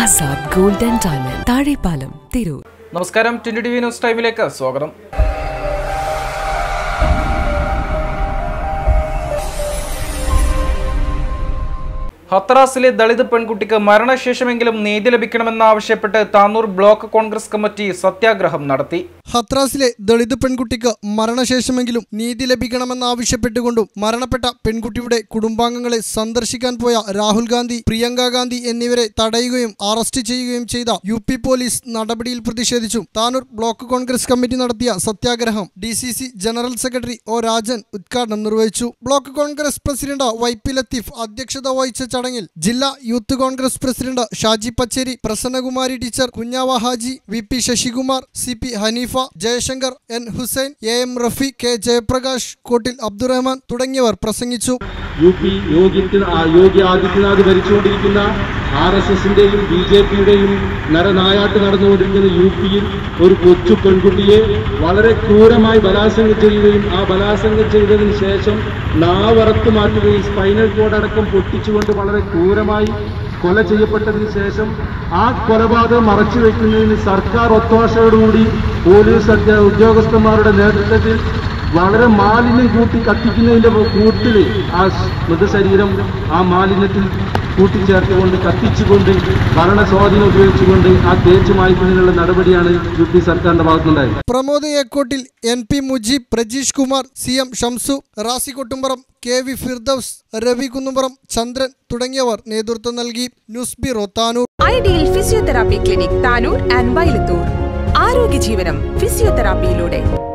Azad gold and diamond Thazhepalam Tirur. നമസ്കാരം, 20 TV news ടൈമിലേക്ക് സ്വാഗതം. ഹത്രാസിലെ ദളിത് പെൺകുട്ടിക്ക് മരണശേഷമെങ്കിലും നീതി ലഭിക്കണമെന്നാവശ്യപ്പെട്ട് Tanur block Congress committee satyagraha നടത്തി. ഹത്രാസിലെ ദളിത് പെൺകുട്ടിക്ക് മരണശേഷമെങ്കിലും നീതി ലഭിക്കണമെന്നാവശ്യപ്പെട്ടുകൊണ്ടും മരണപ്പെട്ട പെൺകുട്ടിയുടെ കുടുംബാംഗങ്ങളെ സന്ദർശിക്കാൻ പോയ രാഹുൽ ഗാന്ധി, പ്രിയങ്ക ഗാന്ധി എന്നിവരെ തടയുകയും അറസ്റ്റ് ചെയ്യുകയും ചെയ്ത UP പോലീസ് നടപടിയിൽ പ്രതിഷേധിച്ചും താനൂർ ബ്ലോക്ക് കോൺഗ്രസ് കമ്മിറ്റി നടത്തിയ satyagraha DCC general secretary O Rajan ഉദ്ഘാടനം നിർവഹിച്ചു. Block Congress president YP Latheef അധ്യക്ഷത വഹിച്ച ചടങ്ങിൽ ജില്ലാ youth Congress president Shaji Pacheri, Prasannakumari teacher, Kunjava Haji, VP Sasikumar, CP Haneefa, Jayashankar, N Hussain, AM Rafi, K Jayaprakash, Kottil Abdurahman തുടങ്ങിയവർ പ്രസംഗിച്ചു. UP യോഗി ആദിത്യനാഥ് ഭരിച്ചുകൊണ്ടിരിക്കുന്ന RSSന്റെയും BJPയുടെയും നരനായാട്ട് നടന്നുകൊണ്ടിരിക്കുന്ന UPയിൽ ഒരു കൊച്ചു പെൺകുട്ടിയെ വളരെ ക്രൂരമായി ബലാത്സംഗം ചെയ്യുകയും ആ ബലാത്സംഗം ചെയ്തതിനു ശേഷം നാവറത്ത് മാറ്റുകയും സ്പൈനൽ കോഡ് അടക്കം പൊട്ടിച്ചുകൊണ്ട് വളരെ ക്രൂരമായി കൊല ചെയ്യപ്പെട്ടതിന് ശേഷം ആ കൊലപാതകം മറച്ചുവെക്കുന്നതിന് സർക്കാർ ഒത്താശയോടുകൂടി പോലീസ് ഉദ്യോഗസ്ഥന്മാരുടെ നേതൃത്വത്തിൽ വളരെ മാലിന്യം കൂട്ടി കത്തിക്കുന്നതിൻ്റെ കൂട്ടിൽ ആ മൃതശരീരം ആ മാലിന്യത്തിൽ കൂട്ടിച്ചേർത്തുകൊണ്ട് കത്തിച്ചുകൊണ്ട് ഭരണ സ്വാധീനം ഉപയോഗിച്ചുകൊണ്ട് ആ തേച്ചു മായ്ക്കുന്നതിനുള്ള നടപടിയാണ് UP സർക്കാരിന്റെ ഭാഗത്തുണ്ടായത്. Pramod ഏക്കോട്ടിൽ, NP Mujeeb, Prajeesh Kumar, CM Shamsu, Razi കൊട്ടുംപുറം, KV Firdous, Ravi Kunnumpuram, ചന്ദ്രൻ തുടങ്ങിയവർ നേതൃത്വം നൽകി. News bureau Tanur. Ideal physiotherapy clinic Tanur and Vailathur. ആരോഗ്യ ജീവനം ഫിസിയോതെറാപ്പിയിലൂടെ.